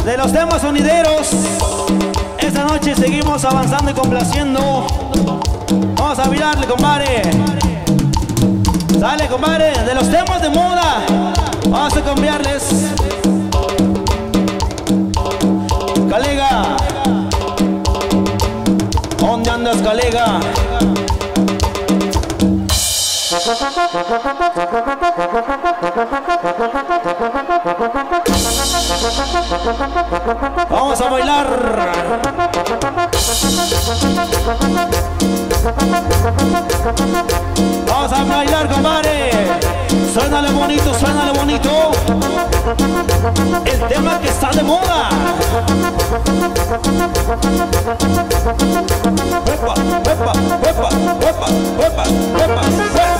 de los temas sonideros. Esta noche seguimos avanzando y complaciendo. Vamos a mirarle, compadre. Sale, compadre, de los temas de moda. Vamos a cambiarles. Calega, ¿dónde andas, Calega? Vamos a bailar. Vamos a bailar, compadre. Suénale bonito, suénale bonito. El tema que está de moda. Huepa, huepa, huepa, huepa, huepa, huepa, huepa.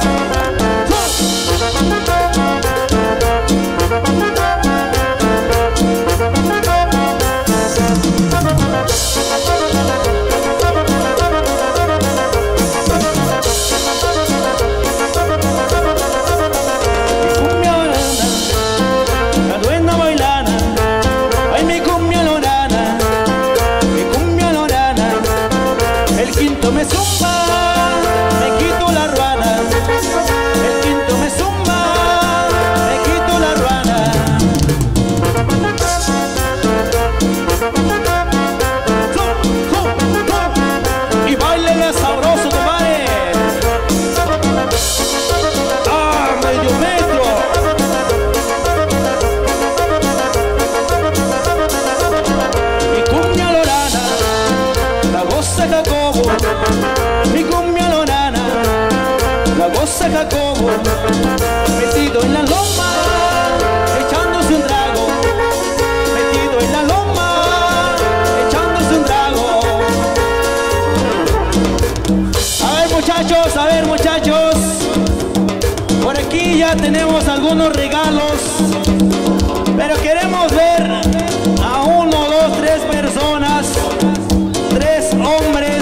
Me zumba, me quito la ruana. El quinto me zumba, me quito la ruana. Y bailele sabroso, compadre. ¡Ah, medio metro! Mi cumbia lorana, la goza Jacobo. Mi cumbia lorana, la goza Jacobo, metido en la loma, echándose un trago, metido en la loma, echándose un trago. A ver muchachos, por aquí ya tenemos algunos regalos, pero queremos ver a 1, 2, 3 personas, 3 hombres,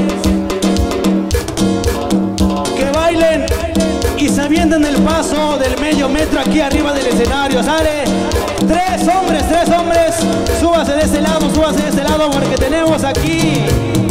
y se avientan el paso del medio metro aquí arriba del escenario. Sale 3 hombres, súbase de este lado porque tenemos aquí.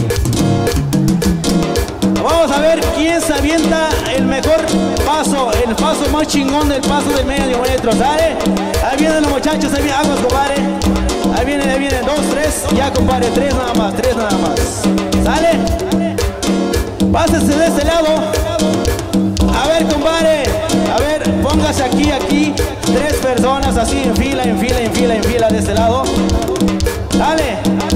Vamos a ver quién se avienta el mejor paso, el paso más chingón del paso del medio metro. Sale, ahí vienen los muchachos, ahí vienen, aguas, compadre. Ahí vienen 2, 3, ya, compadre, 3 nada más. Sale, pásese de este lado. A ver, compadre, a ver, póngase aquí, 3 personas así en fila de este lado. Dale.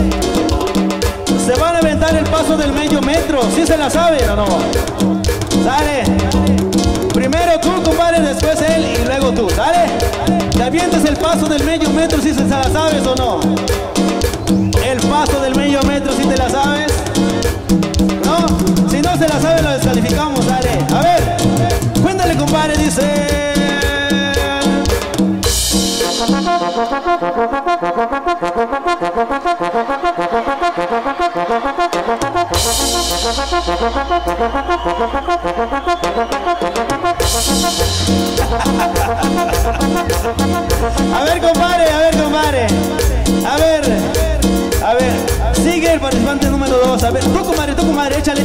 Se van a aventar el paso del medio metro, ¿sí se la saben o no? Dale. Primero tú, compadre, después él y luego tú, ¿dale? ¿Te avientas el paso del medio metro, si se la sabes o no? El paso del medio metro, ¿sí te la sabes? ¿No? Si no se la sabe, lo descalificamos, dale. A ver, cuéntale, compadre, dice. A ver, compadre. A ver, sigue el participante número 2. A ver, tú, comadre, échale.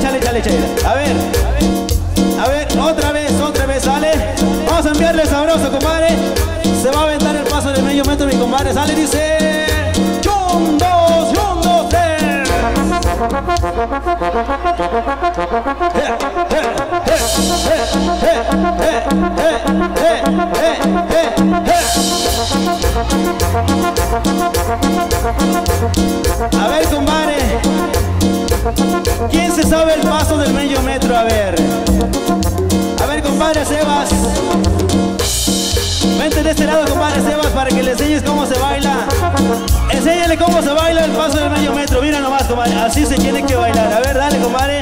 A ver, otra vez, sale. Vamos a enviarle sabroso, compadre. Se va a aventar el paso de medio metro, mi compadre. Sale, dice. 1, 2, 3. A ver, compadre, ¿quién se sabe el paso del medio metro? A ver, compadre Sebas, vente de este lado, compadre Sebas, para que le enseñes cómo se baila. Enséñale cómo se baila el paso del medio metro. Mira nomás, compadre, así se tiene que bailar. A ver, dale, compadre.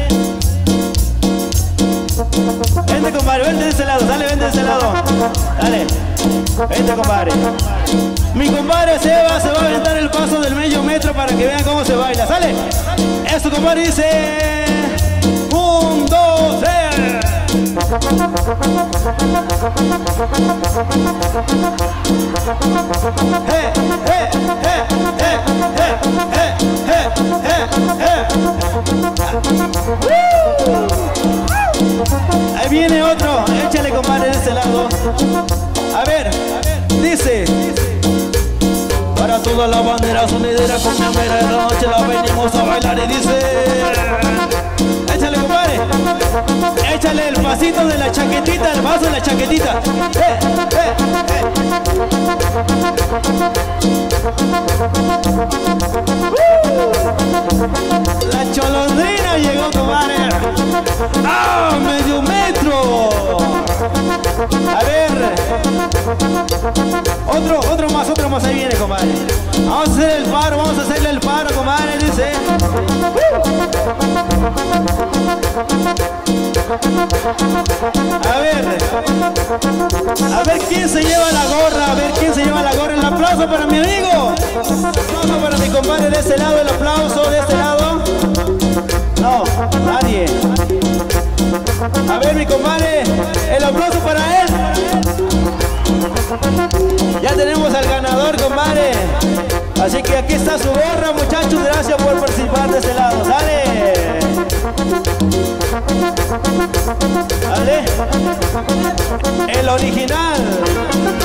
Vente, compadre, vente de este lado, vente de este lado. Dale, vente, compadre. Mi compadre Sebas se va a aventar el paso del medio metro para que vean cómo se baila. Sale. Esto, compadre, dice. 1, 2, 3. Ahí viene otro, échale compadre de este lado. A ver, dice: para toda la bandera sonidera con mi mera de la noche la venimos a bailar. Y dice: échale compadre, échale el pasito de la chaquetita, el vaso de la chaquetita. La cholondrina llegó compadre. ¡Ah! ¡Medio metro! A ver, otro más, ahí viene compadre. Vamos a hacer el paro, vamos a hacerle el paro compadre, dice. A ver quién se lleva la gorra, a ver quién se lleva la gorra. El aplauso para mi amigo, el aplauso para mi compadre de este lado, el aplauso de este lado. No, nadie. A ver mi compadre, el aplauso para él. Ya tenemos al ganador compadre. Así que aquí está su gorra muchachos, gracias por participar de este lado, ¿sale? ¿Sale? El original.